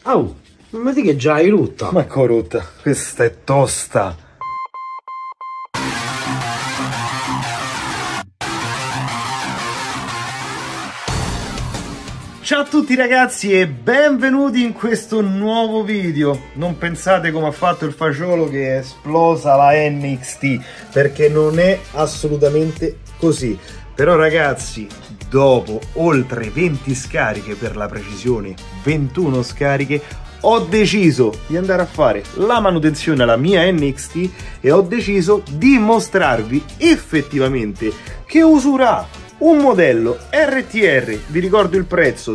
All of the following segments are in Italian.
Oh, ma di che già hai rutta? Ma corrotta, questa è tosta. Ciao a tutti ragazzi e benvenuti in questo nuovo video. Non pensate come ha fatto il fagiolo che è esplosa la NXT, perché non è assolutamente così. Però ragazzi, dopo oltre 20 scariche, per la precisione 21 scariche, ho deciso di andare a fare la manutenzione alla mia NXT e ho deciso di mostrarvi effettivamente che usura ha un modello RTR. Vi ricordo il prezzo,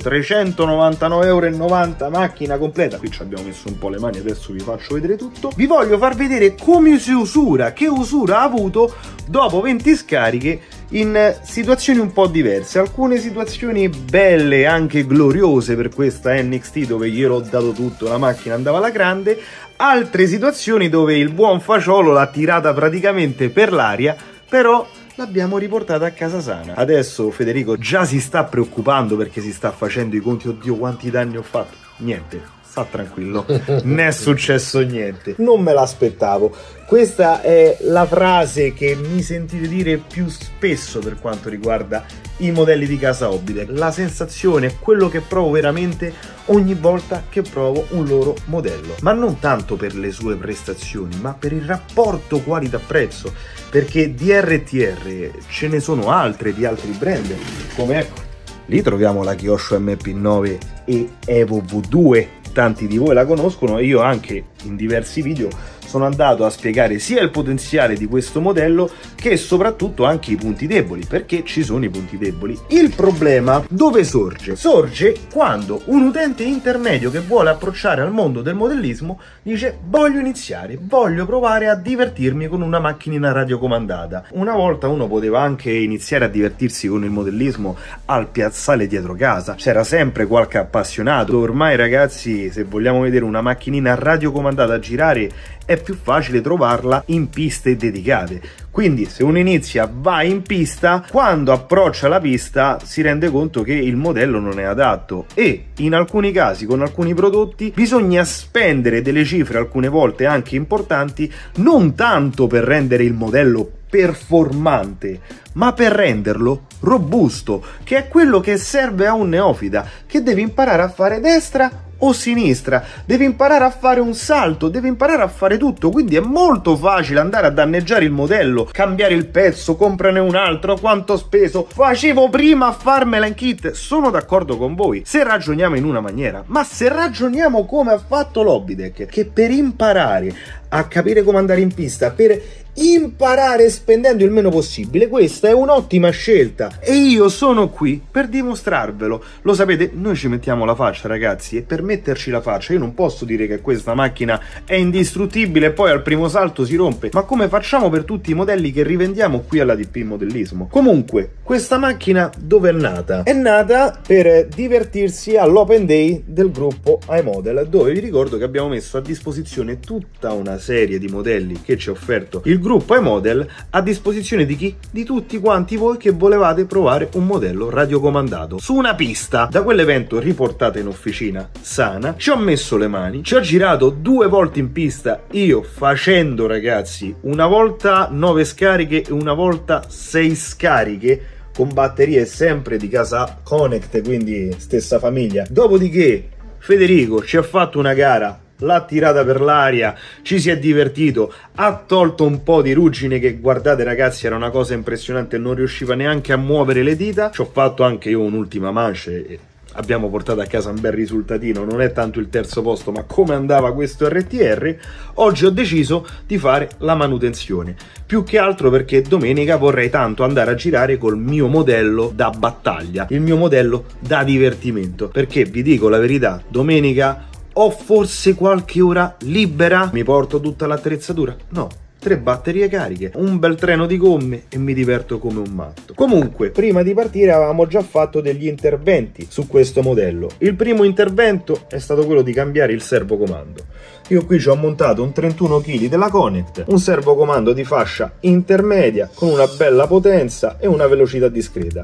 399,90 €, macchina completa. Qui ci abbiamo messo un po' le mani, adesso vi faccio vedere tutto. Vi voglio far vedere come si usura, che usura ha avuto dopo 20 scariche in situazioni un po' diverse. Alcune situazioni belle, anche gloriose per questa NXT, dove glielo ho dato tutto, la macchina andava alla grande. Altre situazioni dove il buon fagiolo l'ha tirata praticamente per l'aria, però l'abbiamo riportata a casa sana. Adesso Federico già si sta preoccupando perché si sta facendo i conti. Oddio, quanti danni ho fatto? Niente, sta tranquillo, non è successo niente. Non me l'aspettavo. Questa è la frase che mi sentite dire più spesso per quanto riguarda i modelli di casa Hobbytech. La sensazione, quello che provo veramente ogni volta che provo un loro modello, ma non tanto per le sue prestazioni, ma per il rapporto qualità-prezzo, perché di RTR ce ne sono altre di altri brand, come ecco, lì troviamo la Kyosho MP9 e Evo V2. Tanti di voi la conoscono e io anche in diversi video sono andato a spiegare sia il potenziale di questo modello che soprattutto anche i punti deboli, perché ci sono i punti deboli. Il problema dove sorge? Sorge quando un utente intermedio che vuole approcciare al mondo del modellismo dice: voglio iniziare, voglio provare a divertirmi con una macchinina radiocomandata. Una volta uno poteva anche iniziare a divertirsi con il modellismo al piazzale dietro casa, c'era sempre qualche appassionato. Ormai ragazzi, se vogliamo vedere una macchinina radiocomandata a girare, è più facile trovarla in piste dedicate. Quindi se uno inizia, va in pista, quando approccia la pista si rende conto che il modello non è adatto e in alcuni casi con alcuni prodotti bisogna spendere delle cifre alcune volte anche importanti, non tanto per rendere il modello performante, ma per renderlo robusto, che è quello che serve a un neofita che deve imparare a fare destra o sinistra, deve imparare a fare un salto, deve imparare a fare tutto. Quindi è molto facile andare a danneggiare il modello, cambiare il pezzo, comprane un altro, quanto ho speso, facevo prima a farmela in kit. Sono d'accordo con voi se ragioniamo in una maniera, ma se ragioniamo come ha fatto l'Hobbytech, che per imparare a capire come andare in pista, per imparare spendendo il meno possibile, questa è un'ottima scelta e io sono qui per dimostrarvelo. Lo sapete, noi ci mettiamo la faccia ragazzi, e per metterci la faccia io non posso dire che questa macchina è indistruttibile e poi al primo salto si rompe, ma come facciamo per tutti i modelli che rivendiamo qui alla DP Modellismo. Comunque, questa macchina dove è nata? È nata per divertirsi all'Open Day del gruppo iModel, dove vi ricordo che abbiamo messo a disposizione tutta una serie di modelli che ci ha offerto il gruppo iModel a disposizione di chi? Di tutti quanti voi che volevate provare un modello radiocomandato su una pista. Da quell'evento riportata in officina sana, ci ho messo le mani, ci ho girato 2 volte in pista, io facendo ragazzi una volta 9 scariche e una volta 6 scariche con batterie sempre di casa Connect, quindi stessa famiglia. Dopodiché Federico ci ha fatto una gara, l'ha tirata per l'aria, ci si è divertito, ha tolto un po' di ruggine che guardate ragazzi era una cosa impressionante, non riusciva neanche a muovere le dita. Ci ho fatto anche io un'ultima manche e abbiamo portato a casa un bel risultatino, non è tanto il terzo posto, ma come andava questo RTR. Oggi ho deciso di fare la manutenzione, più che altro perché domenica vorrei tanto andare a girare col mio modello da battaglia, il mio modello da divertimento, perché vi dico la verità, domenica ho forse qualche ora libera, mi porto tutta l'attrezzatura? No, 3 batterie cariche, un bel treno di gomme e mi diverto come un matto. Comunque, prima di partire avevamo già fatto degli interventi su questo modello. Il primo intervento è stato quello di cambiare il servocomando. Io qui ci ho montato un 31 kg della Connect, un servocomando di fascia intermedia con una bella potenza e una velocità discreta.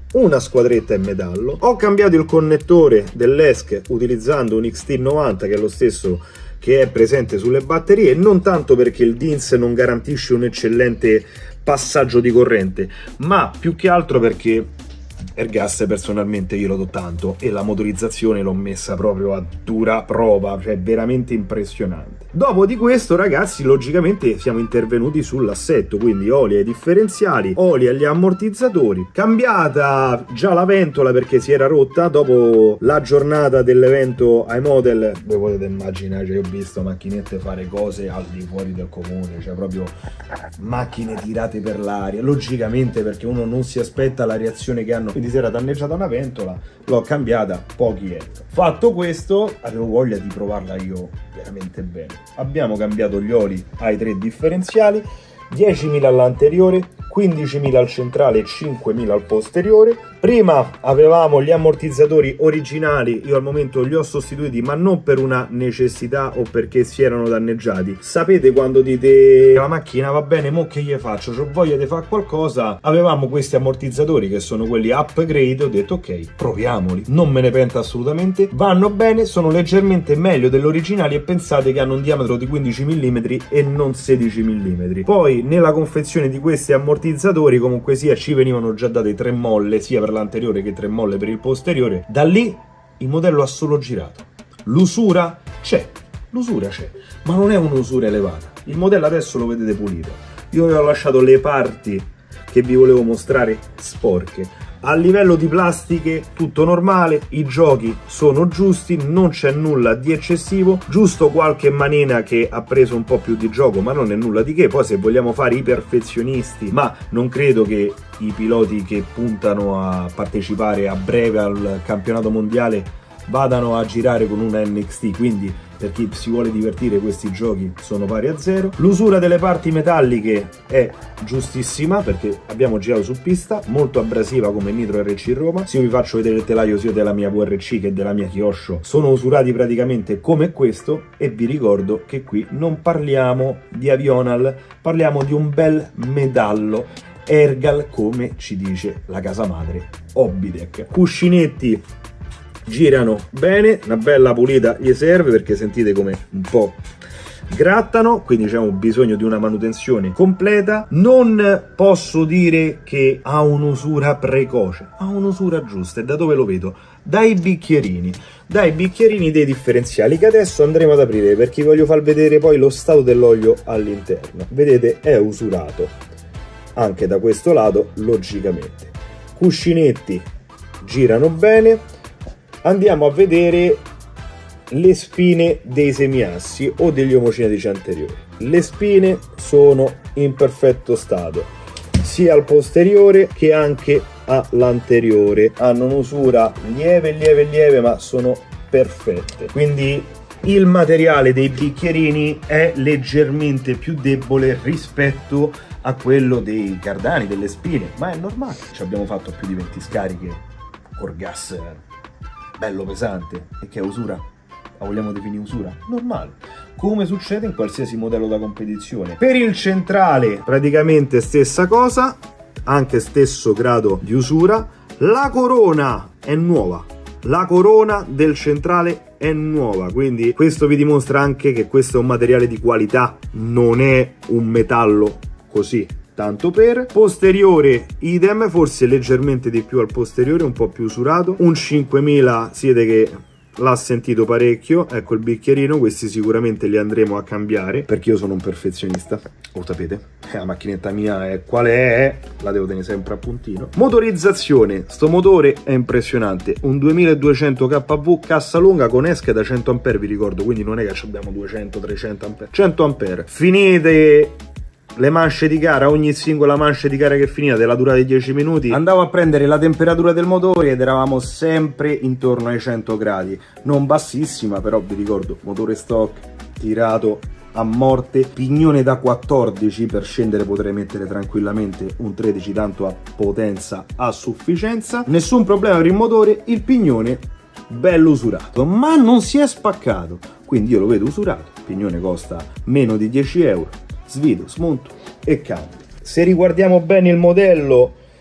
una squadretta in metallo. Ho cambiato il connettore dell'ESC utilizzando un XT90 che è lo stesso che è presente sulle batterie, non tanto perché il DINS non garantisce un eccellente passaggio di corrente, ma più che altro perché Airgas personalmente io lo do tanto e la motorizzazione l'ho messa proprio a dura prova, cioè veramente impressionante. Dopo di questo, ragazzi, logicamente siamo intervenuti sull'assetto, quindi oli ai differenziali, oli agli ammortizzatori, cambiata già la ventola perché si era rotta dopo la giornata dell'evento iModel. Voi potete immaginare, cioè, io ho visto macchinette fare cose al di fuori del comune, cioè proprio macchine tirate per l'aria, logicamente perché uno non si aspetta la reazione che hanno. Quindi si era danneggiata una ventola, l'ho cambiata pochi euro. Fatto questo, avevo voglia di provarla io veramente bene. Abbiamo cambiato gli oli ai 3 differenziali, 10.000 all'anteriore, 15.000 al centrale e 5.000 al posteriore. Prima avevamo gli ammortizzatori originali, io al momento li ho sostituiti, ma non per una necessità o perché si erano danneggiati. Sapete quando dite la macchina va bene, mo che gli faccio, c'ho voglia di fare qualcosa? Avevamo questi ammortizzatori che sono quelli upgrade, ho detto ok, proviamoli, non me ne pento assolutamente, vanno bene, sono leggermente meglio degli originali e pensate che hanno un diametro di 15 mm e non 16 mm. Poi nella confezione di questi ammortizzatori comunque sia ci venivano già date 3 molle sia per l'anteriore che 3 molle per il posteriore. Da lì il modello ha solo girato. L'usura c'è, ma non è un'usura elevata. Il modello adesso lo vedete pulito. Io vi ho lasciato le parti che vi volevo mostrare sporche. A livello di plastiche tutto normale, i giochi sono giusti, non c'è nulla di eccessivo, giusto qualche manina che ha preso un po' più di gioco, ma non è nulla di che. Poi se vogliamo fare i perfezionisti, ma non credo che i piloti che puntano a partecipare a breve al campionato mondiale vadano a girare con una NXT, quindi per chi si vuole divertire questi giochi sono pari a 0. L'usura delle parti metalliche è giustissima perché abbiamo girato su pista, molto abrasiva come Nitro RC Roma. Se io vi faccio vedere il telaio sia della mia VRC che della mia Kyosho, sono usurati praticamente come questo. E vi ricordo che qui non parliamo di Avional, parliamo di un bel metallo Ergal, come ci dice la casa madre Hobbytech. Cuscinetti girano bene, una bella pulita gli serve perché sentite come un po' grattano, quindi abbiamo bisogno di una manutenzione completa. Non posso dire che ha un'usura precoce, ha un'usura giusta. E da dove lo vedo? Dai bicchierini dei differenziali che adesso andremo ad aprire perché voglio far vedere poi lo stato dell'olio all'interno. Vedete, è usurato anche da questo lato, logicamente. Cuscinetti girano bene. Andiamo a vedere le spine dei semiassi o degli omocinetici anteriori. Le spine sono in perfetto stato, sia al posteriore che anche all'anteriore. Hanno un'usura lieve, ma sono perfette. Quindi il materiale dei bicchierini è leggermente più debole rispetto a quello dei cardani, delle spine, ma è normale. Ci abbiamo fatto più di 20 scariche col gas bello pesante e che è usura? La vogliamo definire usura? Normale, come succede in qualsiasi modello da competizione. Per il centrale praticamente stessa cosa, anche stesso grado di usura. La corona è nuova, la corona del centrale è nuova, quindi questo vi dimostra anche che questo è un materiale di qualità, non è un metallo così tanto per. Posteriore idem, forse leggermente di più al posteriore, un po' più usurato. Un 5000 siete che l'ha sentito parecchio. Ecco il bicchierino, questi sicuramente li andremo a cambiare perché io sono un perfezionista, lo sapete, la macchinetta mia è quale è, la devo tenere sempre a puntino. Motorizzazione, sto motore è impressionante, un 2200 kV cassa lunga con esche da 100 A, vi ricordo, quindi non è che abbiamo 200-300 A, 100 A. Finite le manche di gara, ogni singola mancia di gara che finiva della durata di 10 minuti, andavo a prendere la temperatura del motore ed eravamo sempre intorno ai 100 gradi, non bassissima, però vi ricordo, motore stock, tirato a morte, pignone da 14, per scendere potrei mettere tranquillamente un 13, tanto a potenza a sufficienza, nessun problema per il motore. Il pignone bello usurato, ma non si è spaccato, quindi io lo vedo usurato. Il pignone costa meno di 10 euro, svido, smonto e cambio. Se riguardiamo bene il modello,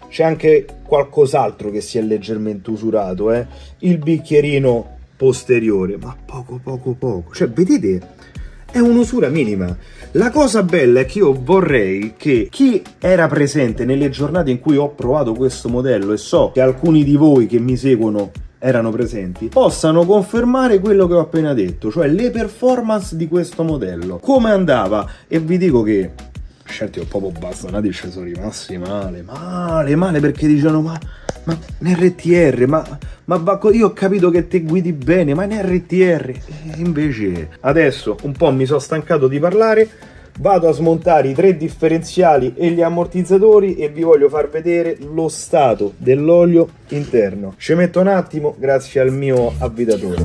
c'è anche qualcos'altro che si è leggermente usurato, il bicchierino posteriore, ma poco, cioè vedete, è un'usura minima. La cosa bella è che io vorrei che chi era presente nelle giornate in cui ho provato questo modello, e so che alcuni di voi che mi seguono erano presenti, possano confermare quello che ho appena detto, cioè le performance di questo modello, come andava. E vi dico che certi ho proprio bastonati, ci sono rimasti male, perché dicevano ma in RTR, io ho capito che te guidi bene, ma in RTR. E invece adesso un po' mi sono stancato di parlare, vado a smontare i 3 differenziali e gli ammortizzatori e vi voglio far vedere lo stato dell'olio interno. Ci metto un attimo grazie al mio avvitatore.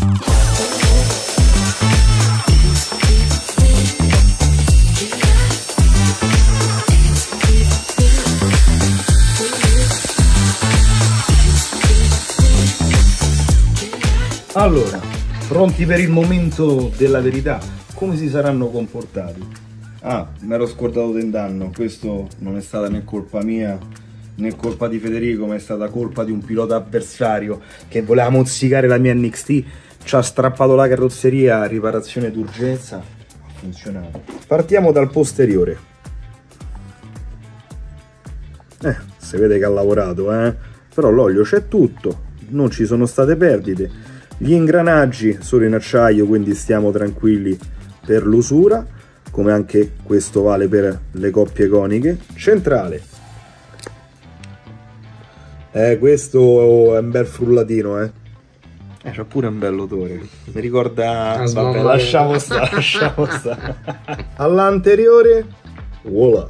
Allora, pronti per il momento della verità? Come si saranno comportati? Ah, mi ero scordato del danno. Questo non è stata né colpa mia né colpa di Federico, ma è stata colpa di un pilota avversario che voleva mozzicare la mia NXT, ci ha strappato la carrozzeria, riparazione d'urgenza, ha funzionato. Partiamo dal posteriore. Si vede che ha lavorato, però l'olio c'è tutto, non ci sono state perdite. Gli ingranaggi sono in acciaio, quindi stiamo tranquilli per l'usura, come anche questo vale per le coppie coniche. Centrale, questo è un bel frullatino, c'ha pure un bel odore, mi ricorda, vabbè, lasciamo stare. All'anteriore, voilà,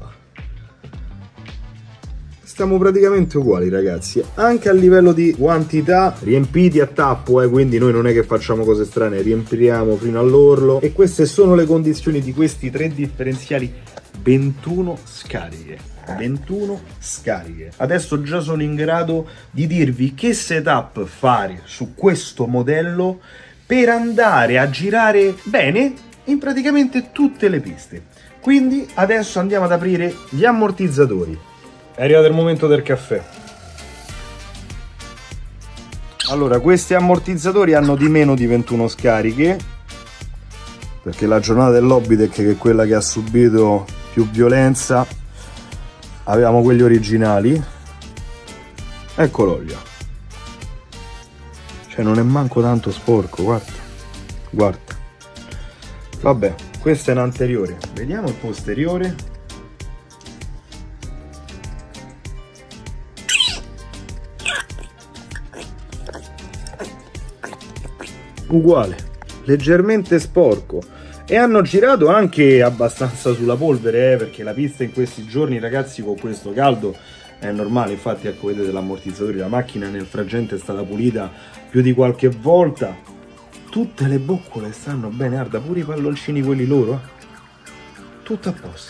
stiamo praticamente uguali, ragazzi, anche a livello di quantità, riempiti a tappo, quindi noi non è che facciamo cose strane, riempiamo fino all'orlo. E queste sono le condizioni di questi 3 differenziali, 21 scariche. 21 scariche. Adesso già sono in grado di dirvi che setup fare su questo modello per andare a girare bene in praticamente tutte le piste. Quindi adesso andiamo ad aprire gli ammortizzatori. È arrivato il momento del caffè. Allora, questi ammortizzatori hanno di meno di 21 scariche, perché la giornata dell'Hobbit, che è quella che ha subito più violenza, avevamo quelli originali. Ecco l'olio, cioè non è manco tanto sporco, guarda. Vabbè, questo è un anteriore, vediamo il posteriore. Uguale, leggermente sporco, e hanno girato anche abbastanza sulla polvere, perché la pista in questi giorni, ragazzi, con questo caldo è normale. Infatti ecco, vedete l'ammortizzatore, la macchina nel frangente è stata pulita più di qualche volta, tutte le boccole stanno bene, guarda, pure i palloncini quelli loro, tutto a posto.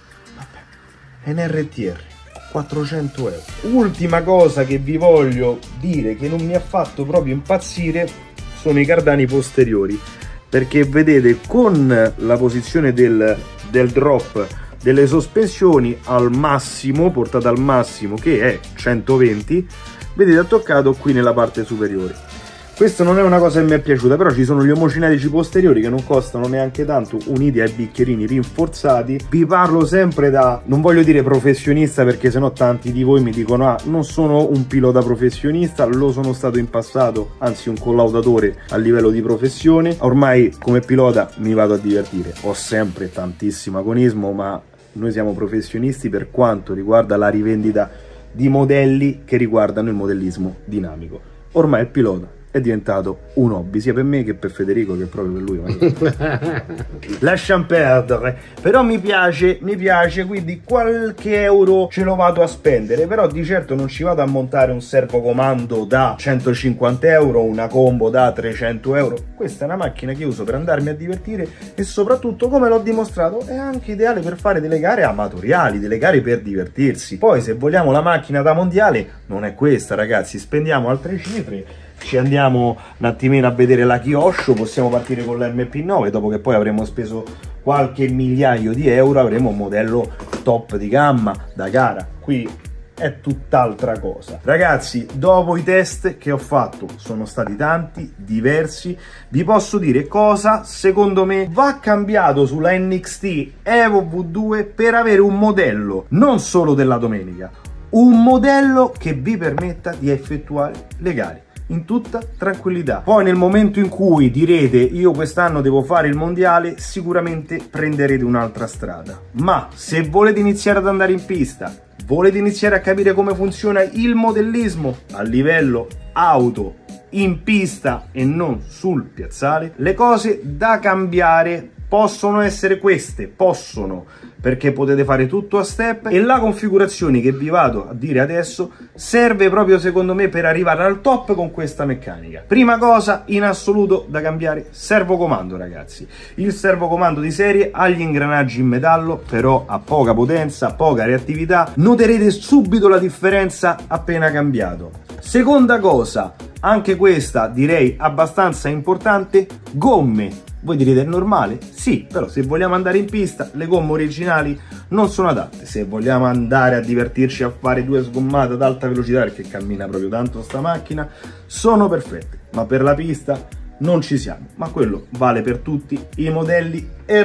Vabbè, NRTR 400 euro. Ultima cosa che vi voglio dire, che non mi ha fatto proprio impazzire, sono i cardani posteriori, perché vedete, con la posizione del drop delle sospensioni al massimo, portata al massimo, che è 120, vedete, ha toccato qui nella parte superiore. Questo non è una cosa che mi è piaciuta, però ci sono gli omocinetici posteriori che non costano neanche tanto, uniti ai bicchierini rinforzati. Vi parlo sempre da, non voglio dire professionista, perché sennò tanti di voi mi dicono ah, non sono un pilota professionista, lo sono stato in passato, anzi un collaudatore a livello di professione. Ormai come pilota mi vado a divertire, ho sempre tantissimo agonismo, ma noi siamo professionisti per quanto riguarda la rivendita di modelli che riguardano il modellismo dinamico. Ormai il pilota è diventato un hobby, sia per me che per Federico, che è proprio per lui. Lasciamo perdere. Però mi piace, quindi qualche euro ce lo vado a spendere, però di certo non ci vado a montare un servocomando da 150 euro, una combo da 300 euro. Questa è una macchina che uso per andarmi a divertire, e soprattutto, come l'ho dimostrato, è anche ideale per fare delle gare amatoriali, delle gare per divertirsi. Poi se vogliamo la macchina da mondiale, non è questa, ragazzi, spendiamo altre cifre, ci andiamo un attimino a vedere la Kyosho, possiamo partire con l'MP9, dopo che poi avremo speso qualche migliaio di euro avremo un modello top di gamma da gara. Qui è tutt'altra cosa. Ragazzi, dopo i test che ho fatto, sono stati tanti, diversi, vi posso dire cosa secondo me va cambiato sulla NXT Evo V2 per avere un modello non solo della domenica, un modello che vi permetta di effettuare le gare in tutta tranquillità. Poi nel momento in cui direte io quest'anno devo fare il mondiale, sicuramente prenderete un'altra strada, ma se volete iniziare ad andare in pista, volete iniziare a capire come funziona il modellismo a livello auto in pista e non sul piazzale, le cose da cambiare possono essere queste, perché potete fare tutto a step e la configurazione che vi vado a dire adesso serve proprio secondo me per arrivare al top con questa meccanica. Prima cosa in assoluto da cambiare, servocomando ragazzi. Il servocomando di serie ha gli ingranaggi in metallo, però ha poca potenza, poca reattività, noterete subito la differenza appena cambiato. Seconda cosa, anche questa direi abbastanza importante, gomme. Voi direte è normale? Sì, però se vogliamo andare in pista le gomme originali non sono adatte. Se vogliamo andare a divertirci a fare due sgommate ad alta velocità, perché cammina proprio tanto sta macchina, sono perfette, ma per la pista non ci siamo. Ma quello vale per tutti i modelli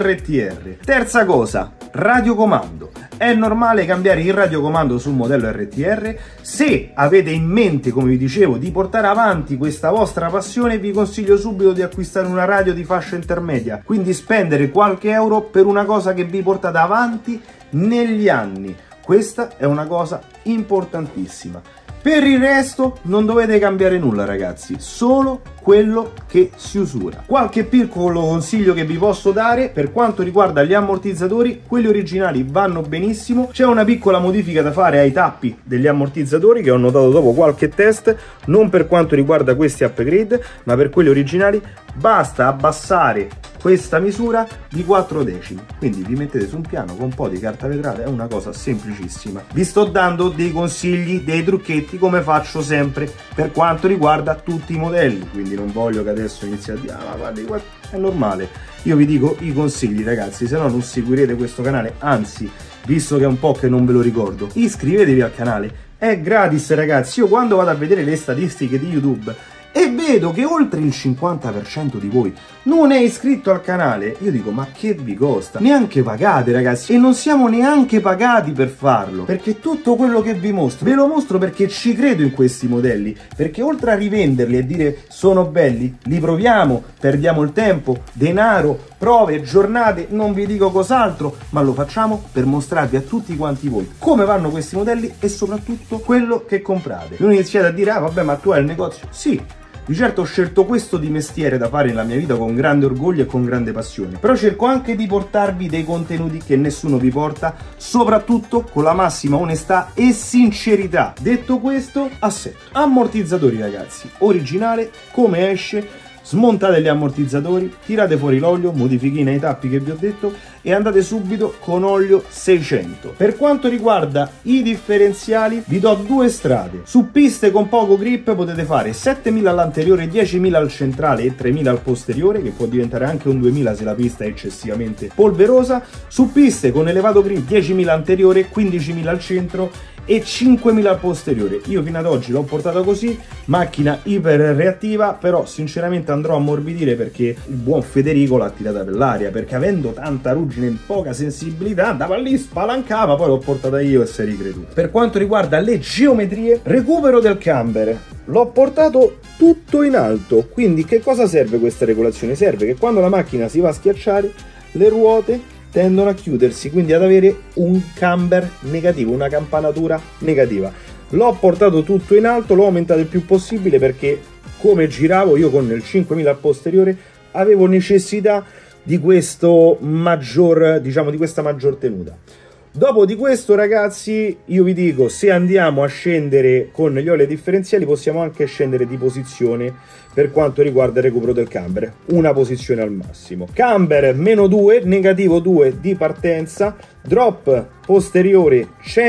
RTR. Terza cosa, radiocomando. È normale cambiare il radiocomando sul modello RTR. Se avete in mente, come vi dicevo, di portare avanti questa vostra passione, vi consiglio subito di acquistare una radio di fascia intermedia, quindi spendere qualche euro per una cosa che vi portate avanti negli anni. Questa è una cosa importantissima. Per il resto non dovete cambiare nulla ragazzi, solo quello che si usura. Qualche piccolo consiglio che vi posso dare per quanto riguarda gli ammortizzatori: quelli originali vanno benissimo, c'è una piccola modifica da fare ai tappi degli ammortizzatori che ho notato dopo qualche test, non per quanto riguarda questi upgrade, ma per quelli originali basta abbassare questa misura di 4 decimi, quindi vi mettete su un piano con un po' di carta vetrata, è una cosa semplicissima. Vi sto dando dei consigli, dei trucchetti come faccio sempre per quanto riguarda tutti i modelli, quindi non voglio che adesso inizi a dire ah, guardi, è normale. Io vi dico i consigli ragazzi, se no non seguirete questo canale, anzi, visto che è un po' che non ve lo ricordo, iscrivetevi al canale, è gratis ragazzi. Io quando vado a vedere le statistiche di YouTube e vedo che oltre il 50% di voi non è iscritto al canale, io dico ma che vi costa? Neanche pagate ragazzi, e non siamo neanche pagati per farlo, perché tutto quello che vi mostro ve lo mostro perché ci credo in questi modelli, perché oltre a rivenderli e dire sono belli, li proviamo, perdiamo il tempo, denaro, prove, giornate, non vi dico cos'altro, ma lo facciamo per mostrarvi a tutti quanti voi come vanno questi modelli e soprattutto quello che comprate. Non iniziate a dire ah vabbè ma tu hai il negozio, sì. Di certo ho scelto questo di mestiere da fare nella mia vita con grande orgoglio e con grande passione, però cerco anche di portarvi dei contenuti che nessuno vi porta, soprattutto con la massima onestà e sincerità. Detto questo, assetto. Ammortizzatori ragazzi, originale, come esce, smontate gli ammortizzatori, tirate fuori l'olio, modifichina ai tappi che vi ho detto e andate subito con olio 600. Per quanto riguarda i differenziali vi do due strade. Su piste con poco grip potete fare 7000 all'anteriore, 10.000 al centrale e 3000 al posteriore, che può diventare anche un 2000 se la pista è eccessivamente polverosa. Su piste con elevato grip 10.000 anteriore, 15.000 al centro e 5.000 al posteriore. Io fino ad oggi l'ho portata così, macchina iper reattiva, però sinceramente andrò a ammorbidire perché il buon Federico l'ha tirata per l'aria, perché avendo tanta ruggine e poca sensibilità andava lì, spalancava, poi l'ho portata io e si è ricreduto. Per quanto riguarda le geometrie, recupero del camber, l'ho portato tutto in alto, quindi che cosa serve questa regolazione? Serve che quando la macchina si va a schiacciare le ruote tendono a chiudersi, quindi ad avere un camber negativo, una campanatura negativa. L'ho portato tutto in alto, l'ho aumentato il più possibile perché come giravo io con il 5000 al posteriore avevo necessità di questo maggior, diciamo, di questa maggior tenuta. Dopo di questo ragazzi io vi dico, se andiamo a scendere con gli oli differenziali possiamo anche scendere di posizione per quanto riguarda il recupero del camber, una posizione al massimo. Camber -2, negativo 2 di partenza, drop posteriore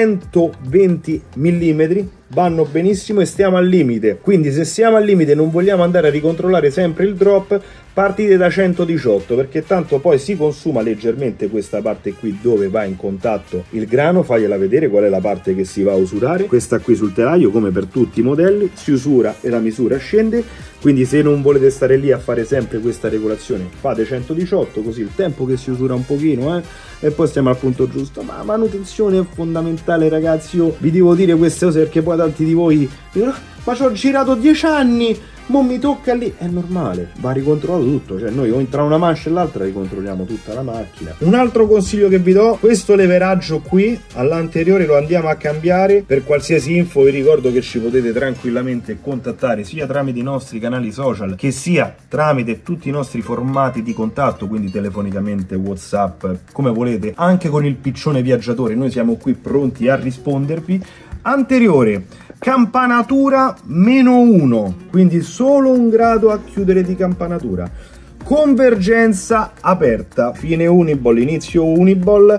120 mm, vanno benissimo e stiamo al limite, quindi se siamo al limite non vogliamo andare a ricontrollare sempre il drop, partite da 118 perché tanto poi si consuma leggermente questa parte qui dove va in contatto il grano. Fagliela vedere qual è la parte che si va a usurare. Questa qui sul telaio, come per tutti i modelli, si usura e la misura scende, quindi se non volete stare lì a fare sempre questa regolazione fate 118, così il tempo che si usura un pochino e poi stiamo al punto giusto. Ma manutenzione è fondamentale, ragazzi. Io vi devo dire queste cose perché poi tanti di voi dicono ma ci ho girato 10 anni, mo mi tocca lì. È normale, va ricontrollato tutto, cioè noi tra una mancia e l'altra ricontrolliamo tutta la macchina. Un altro consiglio che vi do: questo leveraggio qui all'anteriore lo andiamo a cambiare. Per qualsiasi info vi ricordo che ci potete tranquillamente contattare sia tramite i nostri canali social che sia tramite tutti i nostri formati di contatto, quindi telefonicamente, WhatsApp, come volete, anche con il piccione viaggiatore. Noi siamo qui pronti a rispondervi. Anteriore, campanatura -1, quindi solo un grado a chiudere di campanatura. Convergenza aperta, fine uniball, inizio uniball,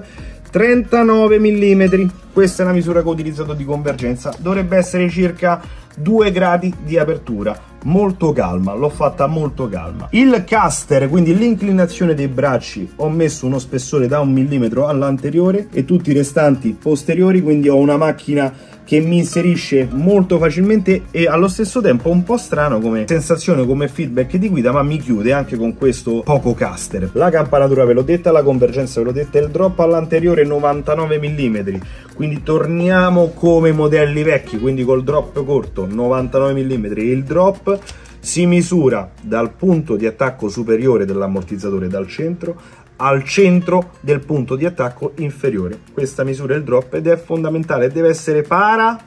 39 mm. Questa è la misura che ho utilizzato di convergenza. Dovrebbe essere circa 2 gradi di apertura, molto calma, l'ho fatta molto calma. Il caster, quindi l'inclinazione dei bracci, ho messo uno spessore da 1 mm all'anteriore e tutti i restanti posteriori, quindi ho una macchina che mi inserisce molto facilmente e allo stesso tempo un po' strano come sensazione, come feedback di guida, ma mi chiude anche con questo poco caster. La campanatura ve l'ho detta, la convergenza ve l'ho detta, il drop all'anteriore 99 mm, quindi torniamo come modelli vecchi, quindi col drop corto 99 mm. Il drop si misura dal punto di attacco superiore dell'ammortizzatore, dal centro al centro del punto di attacco inferiore. Questa misura il drop ed è fondamentale, deve essere para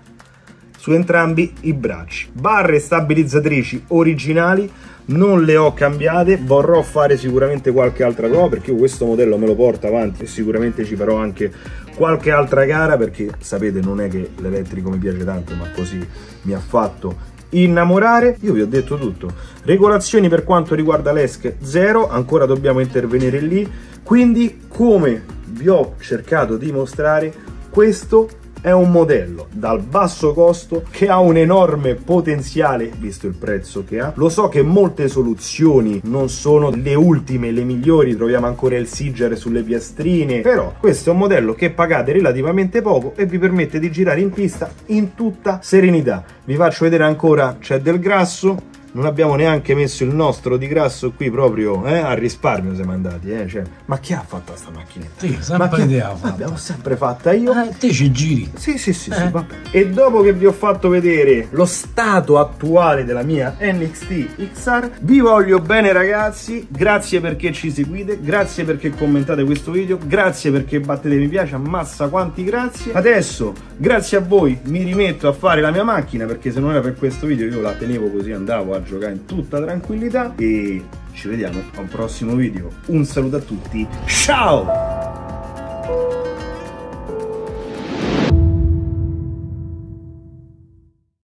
su entrambi i bracci. Barre stabilizzatrici originali non le ho cambiate, vorrò fare sicuramente qualche altra prova perché io questo modello me lo porto avanti e sicuramente ci farò anche qualche altra gara, perché sapete non è che l'elettrico mi piace tanto, ma così mi ha fatto innamorare. Io vi ho detto tutto. Regolazioni per quanto riguarda l'ESC 0, ancora dobbiamo intervenire lì, quindi come vi ho cercato di mostrare, questo è un modello dal basso costo che ha un enorme potenziale visto il prezzo che ha. Lo so che molte soluzioni non sono le ultime, le migliori, troviamo ancora il Siger sulle piastrine, però questo è un modello che pagate relativamente poco e vi permette di girare in pista in tutta serenità. Vi faccio vedere ancora, c'è del grasso, non abbiamo neanche messo il nostro di grasso qui, proprio a risparmio siamo andati, cioè, ma chi ha fatto sta macchinetta? Sì, sempre idea l'abbiamo sempre fatta io. Te ci giri. Sì, vabbè. E dopo che vi ho fatto vedere lo stato attuale della mia NXT XR, vi voglio bene ragazzi, grazie perché ci seguite, grazie perché commentate questo video, grazie perché battete mi piace, ammazza quanti grazie. Adesso, grazie a voi, mi rimetto a fare la mia macchina, perché se non era per questo video io la tenevo così, andavo a giocare in tutta tranquillità e ci vediamo a un prossimo video. Un saluto a tutti, ciao!